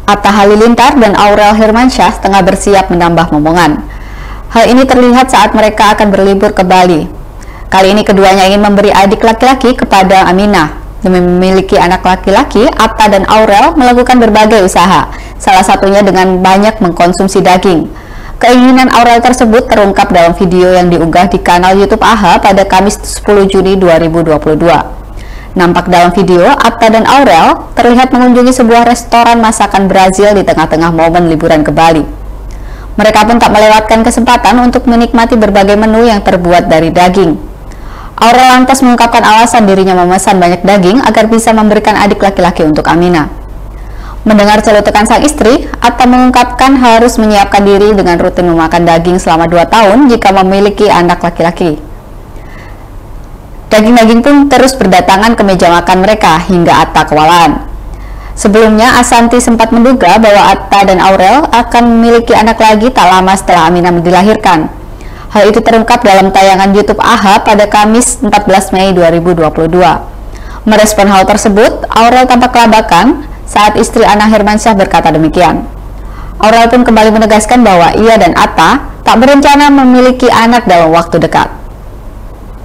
Atta Halilintar dan Aurel Hermansyah tengah bersiap menambah momongan. Hal ini terlihat saat mereka akan berlibur ke Bali. Kali ini keduanya ingin memberi adik laki-laki kepada Aminah. Demi memiliki anak laki-laki, Atta dan Aurel melakukan berbagai usaha, salah satunya dengan banyak mengkonsumsi daging. Keinginan Aurel tersebut terungkap dalam video yang diunggah di kanal YouTube AHA pada Kamis 10 Juni 2022. Nampak dalam video, Atta dan Aurel terlihat mengunjungi sebuah restoran masakan Brazil di tengah-tengah momen liburan ke Bali. Mereka pun tak melewatkan kesempatan untuk menikmati berbagai menu yang terbuat dari daging. Aurel lantas mengungkapkan alasan dirinya memesan banyak daging agar bisa memberikan adik laki-laki untuk Aminah. Mendengar celutukan sang istri, Atta mengungkapkan harus menyiapkan diri dengan rutin memakan daging selama 2 tahun jika memiliki anak laki-laki. Daging-daging pun terus berdatangan ke meja makan mereka hingga Atta kewalahan. Sebelumnya, Asanti sempat menduga bahwa Atta dan Aurel akan memiliki anak lagi tak lama setelah Aminah dilahirkan. Hal itu terungkap dalam tayangan YouTube AHA pada Kamis 14 Mei 2022. Merespon hal tersebut, Aurel tampak kelabakan saat istri Atta Hermansyah berkata demikian. Aurel pun kembali menegaskan bahwa ia dan Atta tak berencana memiliki anak dalam waktu dekat.